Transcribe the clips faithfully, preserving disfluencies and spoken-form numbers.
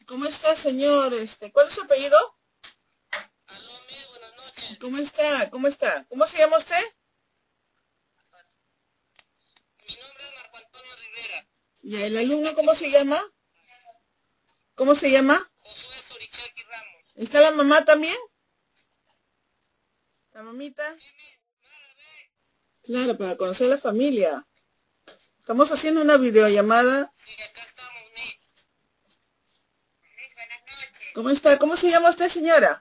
¿Cómo está, señor? Este, ¿cuál es su apellido? Aló, amigo, buenas noches. ¿Cómo está? ¿Cómo está? ¿Cómo se llama usted? Mi nombre es Marco Antonio Rivera. ¿Y el alumno cómo se llama? ¿Cómo se llama? Josué Sorichaki Ramos. ¿Está la mamá también? ¿La mamita? Sí, mi, Mara, ve. Claro, para conocer la familia. Estamos haciendo una videollamada. Sí, acá estamos, Miss. Miss, buenas noches. ¿Cómo está? ¿Cómo se llama usted, señora?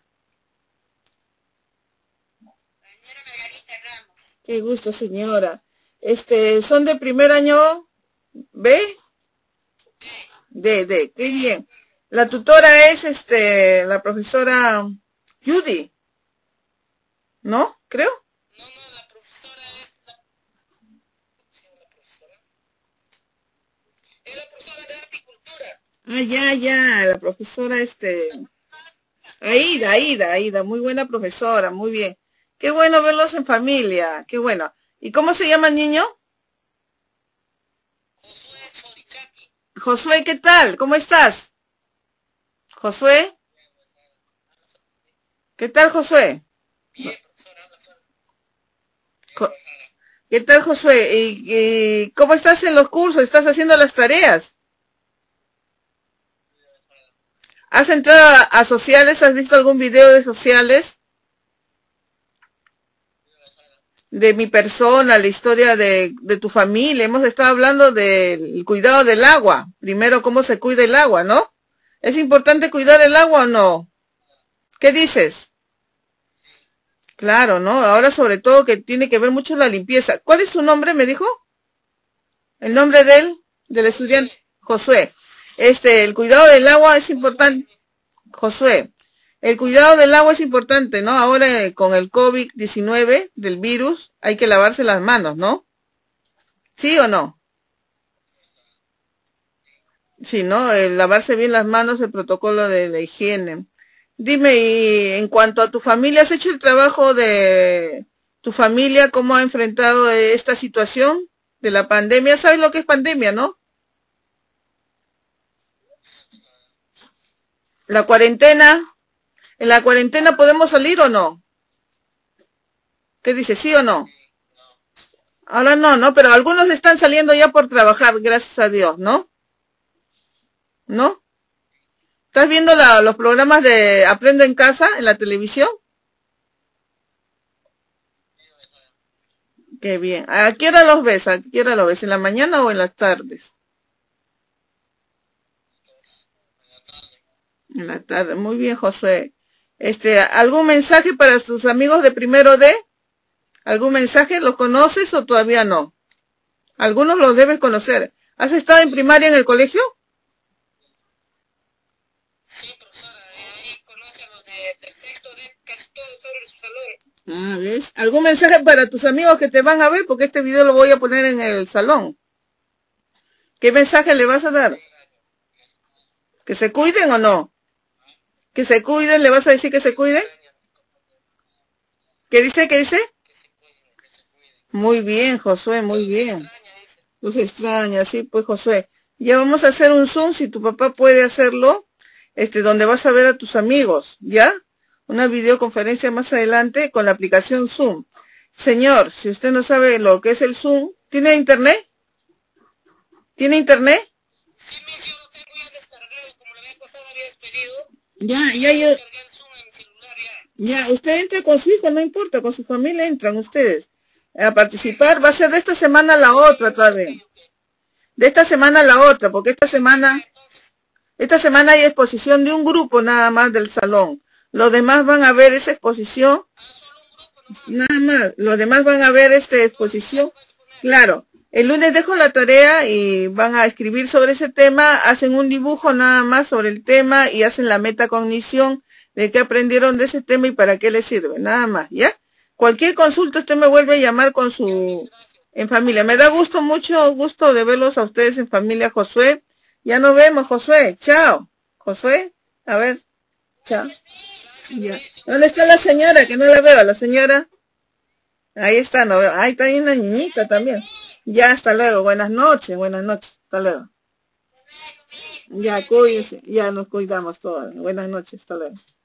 La señora Margarita Ramos. Qué gusto, señora. Este, ¿son de primer año B? Sí. D, D, qué bien. La tutora es, este, la profesora Judy, ¿no? Creo. No, no, la profesora es la... ¿Cómo se llama la profesora? Es la profesora de arte y cultura. Ah, ya, ya, la profesora, este, Aida, Aida, Aida, muy buena profesora, muy bien. Qué bueno verlos en familia, qué bueno. ¿Y cómo se llama el niño? Josué Sorichaki. Josué, ¿qué tal? ¿Cómo estás? Josué, ¿qué tal, Josué? Bien, profesora, habla fuerte. Jo- ¿Qué tal, Josué? ¿Y, y cómo estás en los cursos? ¿Estás haciendo las tareas? ¿Has entrado a, a sociales? ¿Has visto algún video de sociales? De mi persona, la historia de, de tu familia. Hemos estado hablando del cuidado del agua. Primero, cómo se cuida el agua, ¿no? ¿Es importante cuidar el agua o no? ¿Qué dices? Claro, ¿no? Ahora sobre todo que tiene que ver mucho la limpieza. ¿Cuál es su nombre, me dijo? El nombre de él, del estudiante. Josué. Este, el cuidado del agua es importante. Josué. El cuidado del agua es importante, ¿no? Ahora eh, con el COVID diecinueve del virus hay que lavarse las manos, ¿no? ¿Sí o no? Sí, ¿no? El lavarse bien las manos, el protocolo de la higiene. Dime, y en cuanto a tu familia, ¿has hecho el trabajo de tu familia? ¿Cómo ha enfrentado eh, esta situación de la pandemia? ¿Sabes lo que es pandemia, no? La cuarentena. ¿En la cuarentena podemos salir o no? ¿Qué dices, sí o no? Ahora no, ¿no? Pero algunos están saliendo ya por trabajar, gracias a Dios, ¿no? ¿No? ¿Estás viendo la- los programas de Aprendo en Casa en la televisión? Qué bien. ¿A qué hora los ves? ¿A qué hora los ves? ¿En la mañana o en las tardes? En la tarde. Muy bien, Josué. Este, ¿algún mensaje para tus amigos de primero D? ¿Algún mensaje? ¿Los conoces o todavía no? Algunos los debes conocer. ¿Has estado en primaria en el colegio? Sí, profesora, eh, ahí conoce a los de, del sexto D, casi todos fueron de su salón. Ah, ¿ves? ¿Algún mensaje para tus amigos que te van a ver? Porque este video lo voy a poner en el salón. ¿Qué mensaje le vas a dar? ¿Que se cuiden o no? ¿Que se cuiden? ¿Le vas a decir que se cuiden? ¿Qué dice? ¿Qué dice? Que se cuiden, que se cuiden. Muy bien, Josué, muy Los bien. extraña, dice. Los extraña, sí, pues, Josué. Ya vamos a hacer un Zoom, si tu papá puede hacerlo, este, donde vas a ver a tus amigos, ¿ya? Una videoconferencia más adelante con la aplicación Zoom. Señor, si usted no sabe lo que es el Zoom, ¿tiene internet? ¿Tiene internet? Sí, Miss, yo lo tengo ya descargado, como la vez pasada habías pedido. Ya, ya, Yo yo, descargué el Zoom en mi celular ya. ya, usted entra con su hijo, no importa, con su familia entran ustedes a participar. Va a ser de esta semana a la otra todavía. Ok, ok. De esta semana a la otra, porque esta semana, Entonces, esta semana hay exposición de un grupo nada más del salón. Los demás van a ver esa exposición, ah, solo un grupo nomás. nada más. Los demás van a ver esta exposición. Va a exponer. Claro, el lunes dejo la tarea y van a escribir sobre ese tema, hacen un dibujo nada más sobre el tema y hacen la metacognición de qué aprendieron de ese tema y para qué les sirve, nada más, ¿ya? Cualquier consulta usted me vuelve a llamar con Ya, Miss, su, gracias. en familia. Me da gusto, mucho gusto de verlos a ustedes en familia, Josué. Ya nos vemos, Josué. Chao. Josué, a ver, chao. Gracias, Ya. Miss. ¿Dónde está la señora? Que no la veo, la señora. Ahí está, no veo. Ahí está ahí una niñita también. Ya, hasta luego. Buenas noches, buenas noches. Hasta luego. Hasta luego, Miss. Ya, cuídense, ya nos cuidamos todas. Buenas noches, hasta luego.